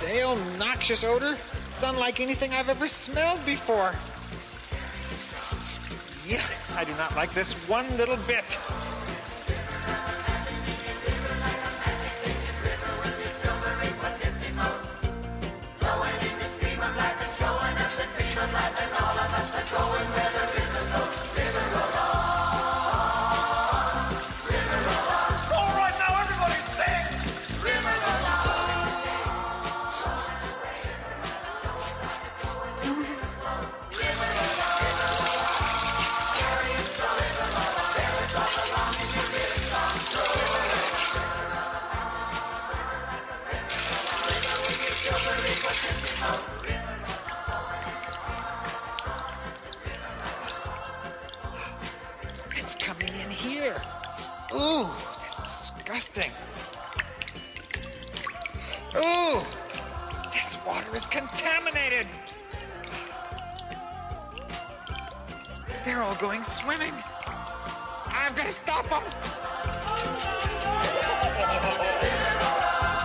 Stale, noxious odor. It's unlike anything I've ever smelled before. Yuck, I do not like this one little bit. It's coming in here. Ooh, that's disgusting. Ooh, this water is contaminated. They're all going swimming. I've got to stop them.